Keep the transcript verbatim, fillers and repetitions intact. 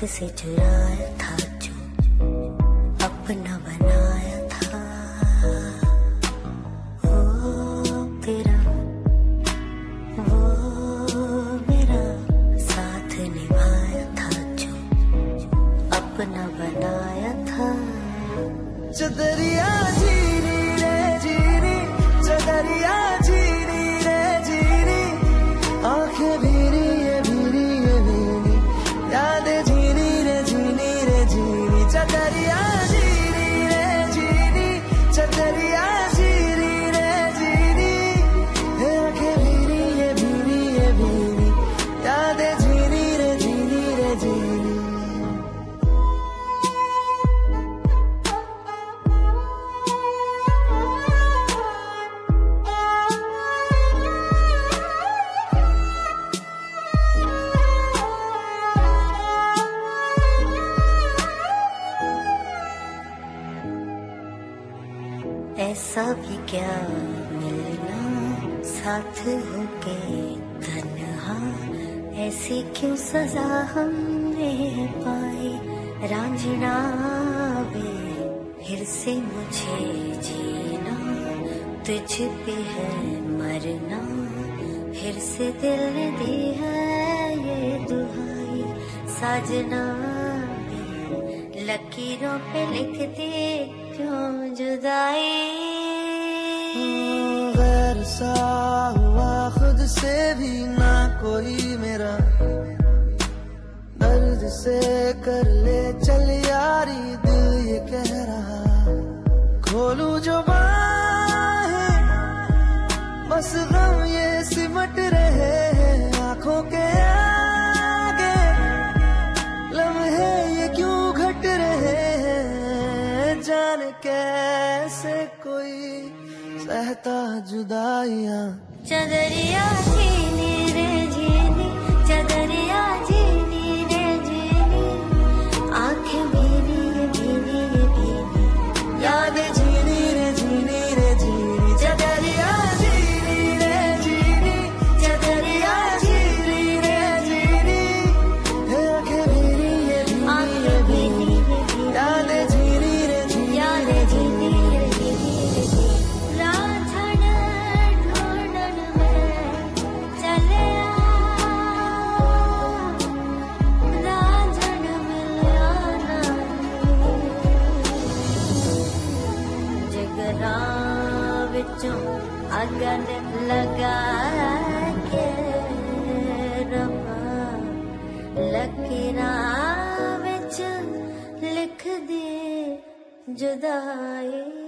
से चुराया था जो अपना बनाया था, वो तेरा वो मेरा साथ निभाया था जो अपना बनाया था। चदरिया जीनी रे जीनी, चदरिया जीनी रे जीनी, आंखें भीनी ये भीनी ये भीनी, यादें जीनी रे जीनी रे जीनी, चदरिया जीनी रे जीनी, चदरिया जीनी रे जीनी, आंखें भीनी ये भीनी ये भीनी, यादें जीनी रे जीनी रे जीनी। ऐसा भी क्या मिलना साथ होके तन्हा, ऐसी क्यों सजा हमने पाई रांझना वे, फिर से मुझे जीना तुझ पे है मरना, फिर से दिल ने दी है ये दुहाई साजना वे, लकीरों पे लिख दे क्यों जुदाई। गैर सा हुआ खुद से भी ना कोई मेरा, दर्द से कर ले चल यारी दिल ये कह रहा, खोलूं जो बाहें बस गम ये सिमट रहे हैं आंखों के आगे, लम्हे ये क्यों घट रहे हैं, जान कैसे कोई सहता जुदाइयां। चदरिया जीनी रे जीनी, चदरिया जीनी रे जीनी, आंखें भीनी ये भीनी ये भीनी, यादें जीनी रे जीनी रे जीनी, चदरिया जीनी रे जीनी, चदरिया जीनी रे जीनी, आंखें भीनी ये भीनी ये भीनी, यादें जीनी रे जीनी यादें जीनी रे जीनी रे जीनी। रांझण ढूंढन में चले रांझण मिलया ना, जिगरा विचों अगन लगा के रब्बा, लकीरां विच लिख दे जुदाई।